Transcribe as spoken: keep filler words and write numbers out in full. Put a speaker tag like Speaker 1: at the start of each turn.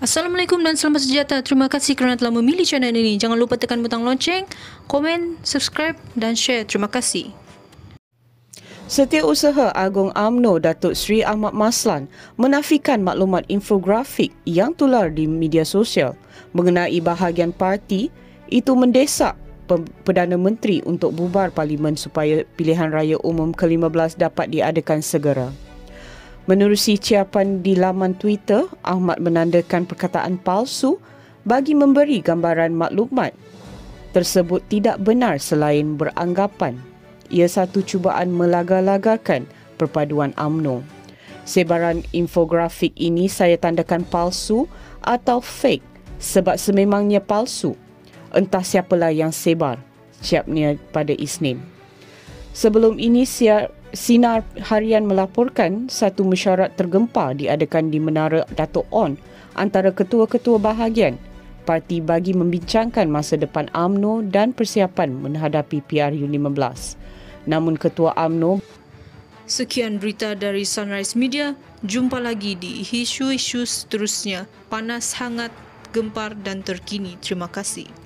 Speaker 1: Assalamualaikum dan selamat sejahtera. Terima kasih kerana telah memilih channel ini. Jangan lupa tekan butang lonceng, komen, subscribe dan share. Terima kasih.
Speaker 2: Setiausaha Agung U M N O Datuk Seri Ahmad Maslan menafikan maklumat infografik yang tular di media sosial mengenai bahagian parti itu mendesak Perdana Menteri untuk bubar Parlimen supaya pilihan raya umum ke lima belas dapat diadakan segera. Menerusi ciapan di laman Twitter, Ahmad menandakan perkataan palsu bagi memberi gambaran maklumat tersebut tidak benar selain beranggapan ia satu cubaan melaga-lagakan perpaduan U M N O. Sebaran infografik ini saya tandakan palsu atau fake sebab sememangnya palsu. Entah siapalah yang sebar, siapnya pada Isnin. Sebelum ini, siar Sinar Harian melaporkan satu mesyuarat tergempar diadakan di Menara Dato' On antara ketua-ketua bahagian parti bagi membincangkan masa depan U M N O dan persiapan menghadapi P R U lima belas. Namun Ketua U M N O...
Speaker 1: Sekian berita dari Sunrise Media. Jumpa lagi di isu-isu seterusnya. Panas, hangat, gempar dan terkini. Terima kasih.